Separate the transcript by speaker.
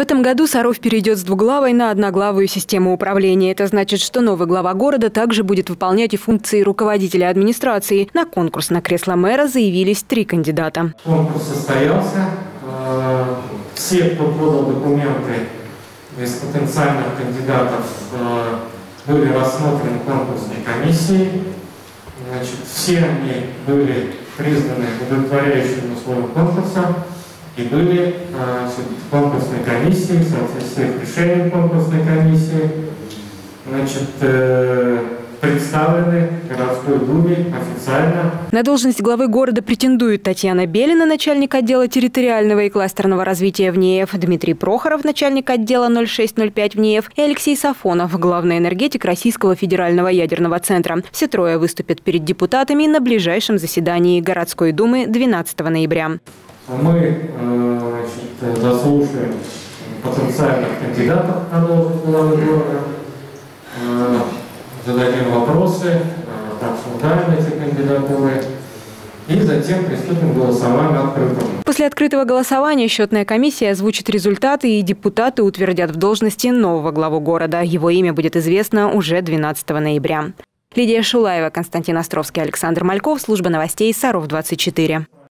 Speaker 1: этом году Саров перейдет с двуглавой на одноглавую систему управления. Это значит, что новый глава города также будет выполнять и функции руководителя администрации. На конкурс на кресло мэра заявились 3 кандидата.
Speaker 2: Конкурс состоялся. Все, кто подал документы из потенциальных кандидатов, были рассмотрены конкурсной комиссией. Все они были признаны удовлетворяющими условиям конкурса и были в конкурсной комиссии, в соответствии с решением конкурсной комиссии, представлены городской думе официально.
Speaker 1: На должность главы города претендуют Татьяна Белина, начальник отдела территориального и кластерного развития в НИЭФ, Дмитрий Прохоров, начальник отдела 0605 в НИЭФ и Алексей Сафонов, главный энергетик Российского федерального ядерного центра. Все 3 выступят перед депутатами на ближайшем заседании городской думы 12 ноября.
Speaker 2: Мы заслушаем потенциальных кандидатов на должность главы города, зададим вопросы, обсуждаем эти кандидатуры и затем приступим к голосованию открытому.
Speaker 1: После открытого голосования счетная комиссия озвучит результаты, и депутаты утвердят в должности нового главу города. Его имя будет известно уже 12 ноября. Лидия Шулаева, Константин Островский, Александр Мальков. Служба новостей Саров 24.